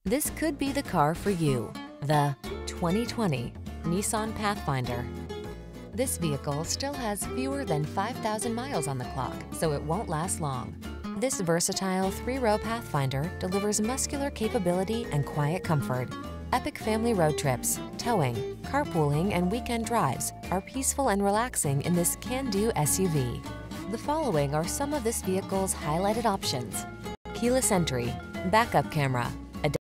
This could be the car for you. The 2020 Nissan Pathfinder. This vehicle still has fewer than 5,000 miles on the clock, so it won't last long. This versatile 3-row Pathfinder delivers muscular capability and quiet comfort. Epic family road trips, towing, carpooling, and weekend drives are peaceful and relaxing in this can-do SUV. The following are some of this vehicle's highlighted options: keyless entry, backup camera,